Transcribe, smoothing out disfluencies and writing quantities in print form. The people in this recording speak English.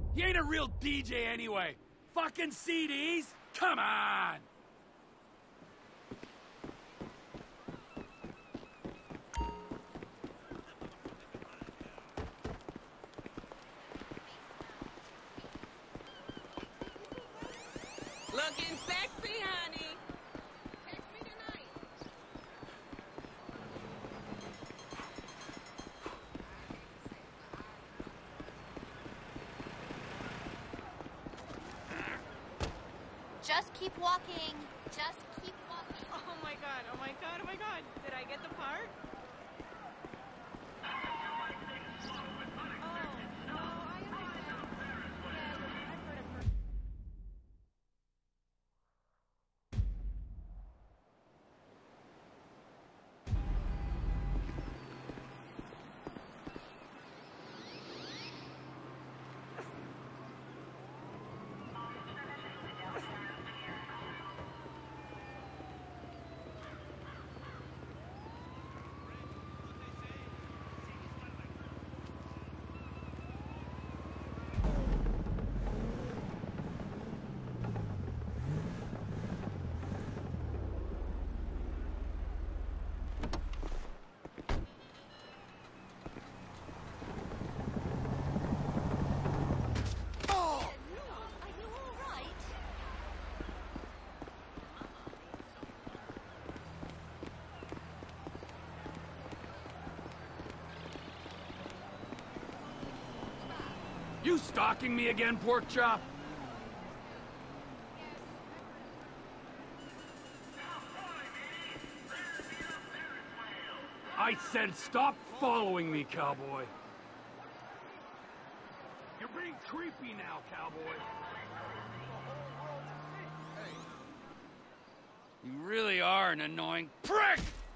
He ain't a real DJ anyway. Fucking CDs? Come on! Looking sexy, honey. Text me tonight. Just keep walking. Just keep walking. Oh my god, oh my god, oh my god. Did I get the part? You stalking me again, pork chop? I said stop following me, cowboy. You're being creepy now, cowboy. You really are an annoying prick!